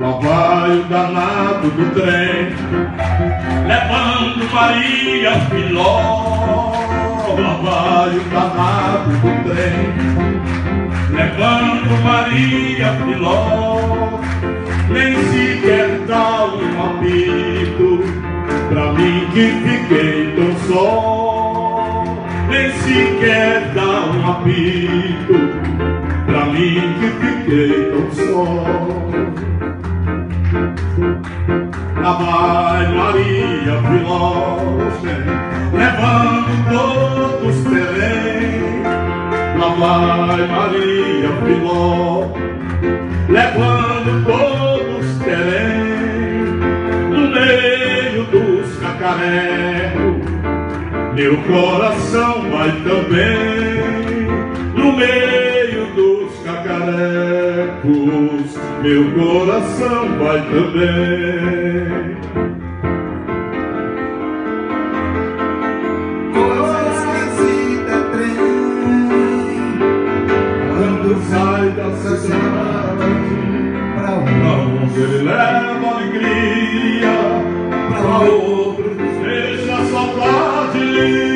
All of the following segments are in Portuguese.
Lá vai o danado do trem, levando Maria Filó. Lá vai o danado do trem, levando Maria Filó. Nem sequer dá um apito pra mim que fiquei tão só. Nem sequer dá um apito pra mim que fiquei tão só. Lá vai Maria Filó, levando todos terem. Lá vai Maria Filó, levando todos terem. No meio dos cacarecos, meu coração vai também. No meio dos cacarecos, meu coração vai também. Coisa é trem, Quando sai da cidade, pra onde ele leva alegria, pra outros deixa a saudade.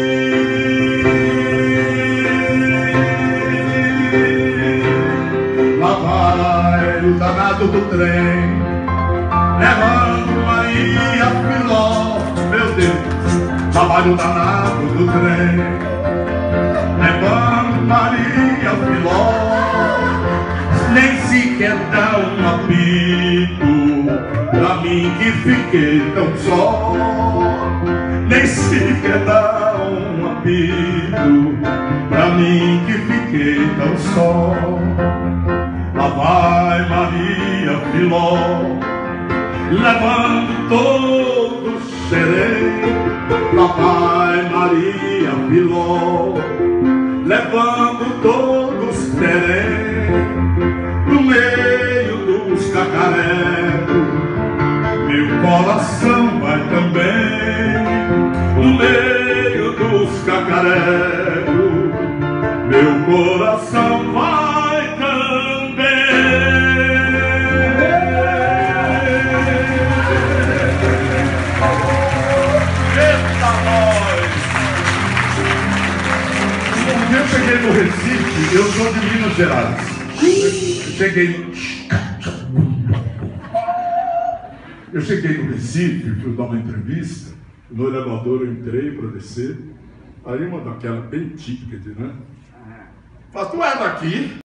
Lá vai o danado do trem, levando Maria Filó. Meu Deus, lá vai o danado do trem, levando Maria Filó. Nem sequer dá um apito pra mim que fiquei tão só. Nem sequer dá um apito pra mim que fiquei tão só. Lá vai Maria Filó, levando todos serei. Lá vai Maria Filó, levando todos terei. No meio dos cacarecos, meu coração vai também. No meio dos cacarecos, meu coração vai também. Eita nós! Um dia eu cheguei no Recife, eu sou de Minas Gerais. Eu cheguei no Recife, fui dar uma entrevista. No elevador eu entrei para descer. Aí uma daquela bem típica de, né? Mas tu é daqui?